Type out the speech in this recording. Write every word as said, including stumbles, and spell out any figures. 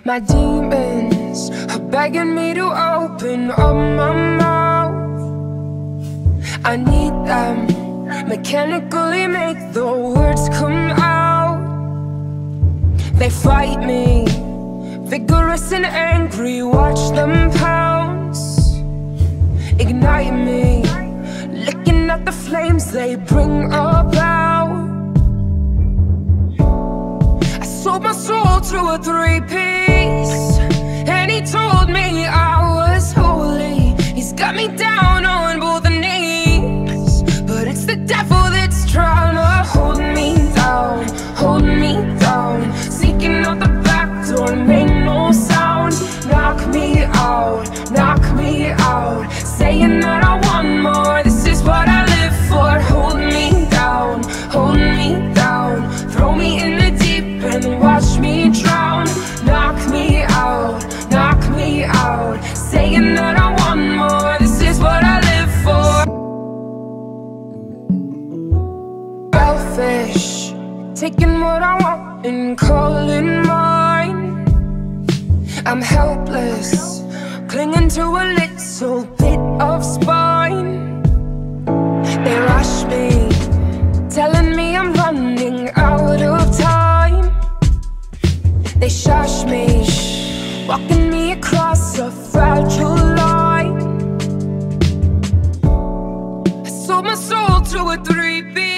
My demons are begging me to open up my mouth. I need them, mechanically make the words come out. They fight me, vigorous and angry, watch them pounce. Ignite me, licking at the flames they bring about. I sold my soul to a three-piece, and he told me I was holy. He's got me down on both knees, but it's the devil that's trying to hold me down, hold me down. Sneaking out the back door, make no sound. Knock me out, knock me out. Saying that I want more, this is what I live for. Hold me down, hold me down. Throw me in the deep end, watch me drown. Knock me out, knock me out. Saying that I want more, this is what I live for. Selfish, taking what I want and calling mine. I'm helpless, clinging to a little bit of spine. They rush me, telling me I'm running out of time. They shush me, walking me across a fragile line. I sold my soul to a three-piece,